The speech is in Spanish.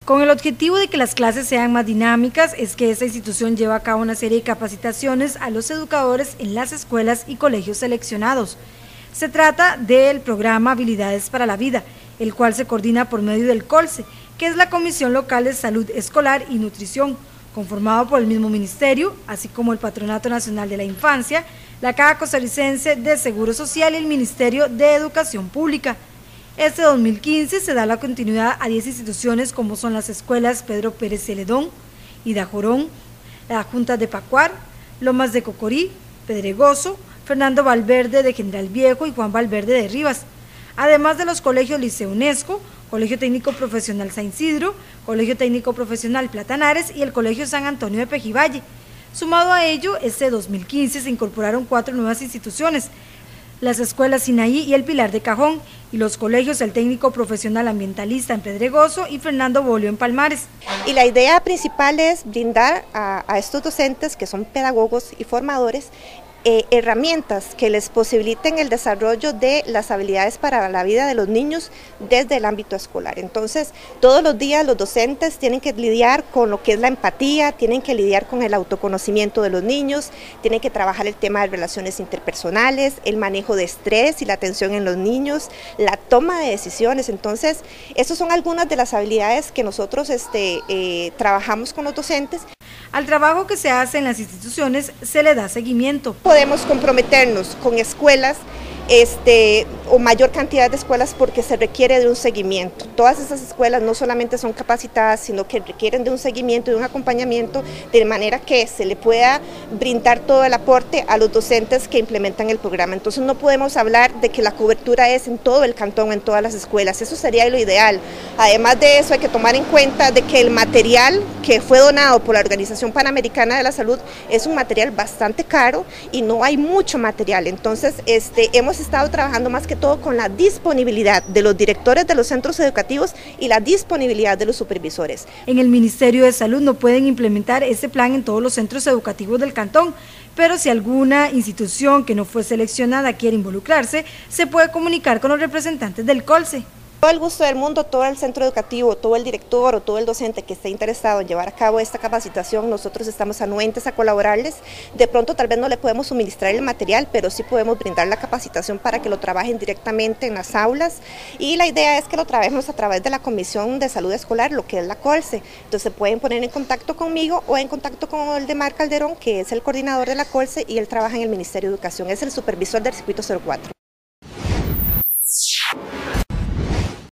Con el objetivo de que las clases sean más dinámicas, es que esta institución lleva a cabo una serie de capacitaciones a los educadores en las escuelas y colegios seleccionados. Se trata del programa Habilidades para la Vida, el cual se coordina por medio del COLSE, que es la Comisión Local de Salud Escolar y Nutrición, conformado por el mismo ministerio, así como el Patronato Nacional de la Infancia, la Caja Costarricense de Seguro Social y el Ministerio de Educación Pública. Este 2015 se da la continuidad a 10 instituciones como son las escuelas Pedro Pérez Celedón, Idajorón, la Junta de Pacuar, Lomas de Cocorí, Pedregoso, Fernando Valverde de General Viejo y Juan Valverde de Rivas, además de los colegios Liceo UNESCO, Colegio Técnico Profesional San Isidro, Colegio Técnico Profesional Platanares y el Colegio San Antonio de Pejivalle. Sumado a ello, este 2015 se incorporaron 4 nuevas instituciones, las escuelas Sinaí y el Pilar de Cajón, y los colegios El Técnico Profesional Ambientalista en Pedregoso y Fernando Bolio en Palmares. Y la idea principal es brindar a estos docentes, que son pedagogos y formadores, herramientas que les posibiliten el desarrollo de las habilidades para la vida de los niños desde el ámbito escolar. Entonces, todos los días los docentes tienen que lidiar con lo que es la empatía, tienen que lidiar con el autoconocimiento de los niños, tienen que trabajar el tema de relaciones interpersonales, el manejo de estrés y la atención en los niños, la toma de decisiones. Entonces, esas son algunas de las habilidades que nosotros trabajamos con los docentes. Al trabajo que se hace en las instituciones se le da seguimiento. Podemos comprometernos con escuelas o mayor cantidad de escuelas porque se requiere de un seguimiento. Todas esas escuelas no solamente son capacitadas, sino que requieren de un seguimiento y de un acompañamiento de manera que se le pueda brindar todo el aporte a los docentes que implementan el programa. Entonces no podemos hablar de que la cobertura es en todo el cantón, en todas las escuelas, eso sería lo ideal. Además de eso hay que tomar en cuenta de que el material que fue donado por la Organización Panamericana de la Salud es un material bastante caro y no hay mucho material. Entonces hemos estado trabajando más que todo con la disponibilidad de los directores de los centros educativos y la disponibilidad de los supervisores. En el Ministerio de Salud no pueden implementar este plan en todos los centros educativos del cantón, pero si alguna institución que no fue seleccionada quiere involucrarse, se puede comunicar con los representantes del COLSE. Todo el gusto del mundo, todo el centro educativo, todo el director o todo el docente que esté interesado en llevar a cabo esta capacitación, nosotros estamos anuentes a colaborarles. De pronto tal vez no le podemos suministrar el material, pero sí podemos brindar la capacitación para que lo trabajen directamente en las aulas, y la idea es que lo trabajemos a través de la Comisión de Salud Escolar, lo que es la COLSE. Entonces se pueden poner en contacto conmigo o en contacto con el de Mar Calderón, que es el coordinador de la COLSE y él trabaja en el Ministerio de Educación, es el supervisor del circuito 04.